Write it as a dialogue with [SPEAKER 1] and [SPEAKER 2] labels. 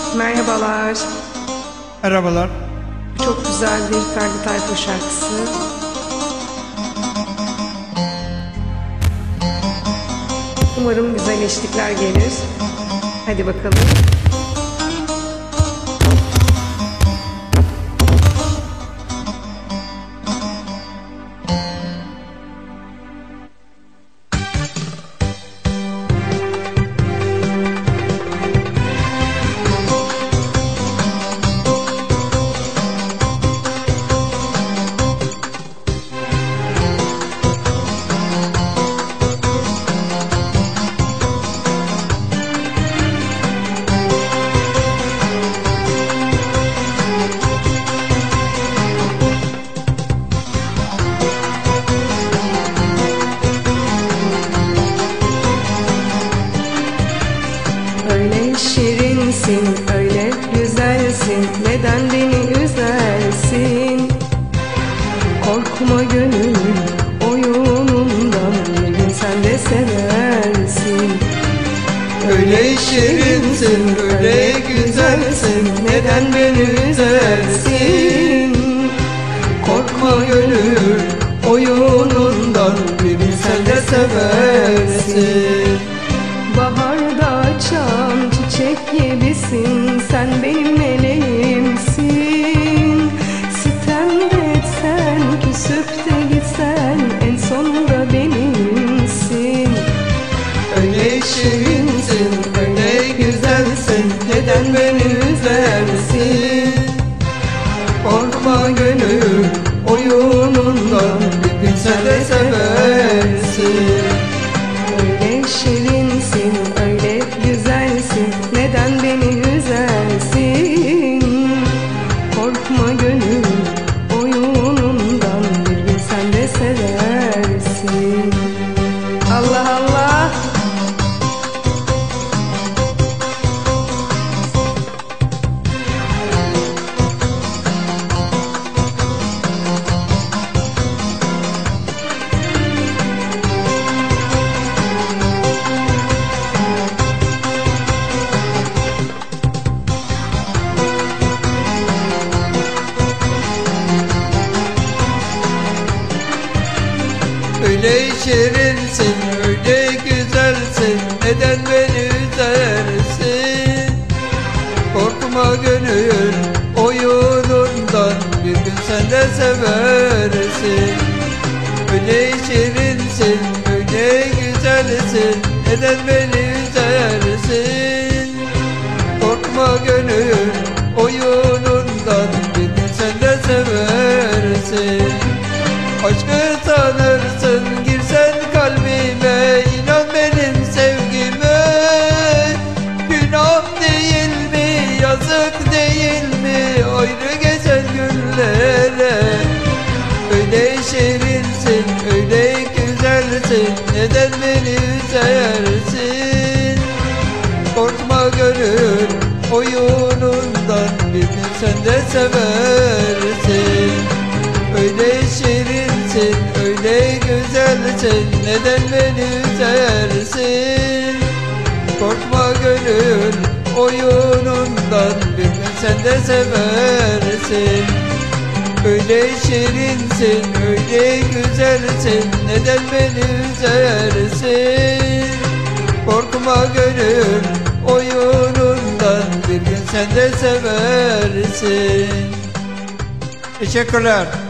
[SPEAKER 1] Merhabalar.
[SPEAKER 2] Merhabalar.
[SPEAKER 1] Çok güzel bir Ferdi Tayfur şarkısı. Umarım güzel eşlikler gelir. Hadi bakalım. Öyle şirinsin, öyle güzelsin, neden beni üzersin? Korkma gönül oyunundan, bir gün sen de seversin.
[SPEAKER 2] Öyle şirinsin, öyle güzelsin, neden beni üzersin? Korkma gönül oyunundan, bir gün sen de seversin.
[SPEAKER 1] Baharda açan çiçek gibisin, sen benim meleğimsin. Sitem de etsen, küsüp de gitsen, en sonunda benimsin.
[SPEAKER 2] Öyle şirinsin, öyle güzelsin, neden beni üzersin? Korkma gönül oyunundan, bir gün sen de seversin.
[SPEAKER 1] Öyle şirinsin, öyle güzelsin, neden beni üzersin? Korkma gönül oyunundan, bir gün sen de seversin. Allah Allah!
[SPEAKER 2] Öyle şirinsin, öyle güzelsin, neden beni üzersin? Korkma gönül oyunundan, bir gün sen de seversin. Öyle şirinsin, öyle güzelsin, neden beni üzersin? Korkma gönül oyunundan, bir gün sen de seversin. Aşkı sanırsın, girsen kalbime, inan benim sevgime. Günah değil mi, yazık değil mi, ayrı geçen günlere? Öyle şirinsin, öyle güzelsin, neden beni üzersin? Korkma gönül oyunundan, bir gün sen de seversin. Öyle şirinsin, öyle güzelsin, neden beni üzersin? Korkma gönül oyunundan, bir gün sen de seversin. Öyle şirinsin, öyle güzelsin, neden beni üzersin? Korkma gönül oyunundan, bir gün sen de seversin. Teşekkürler.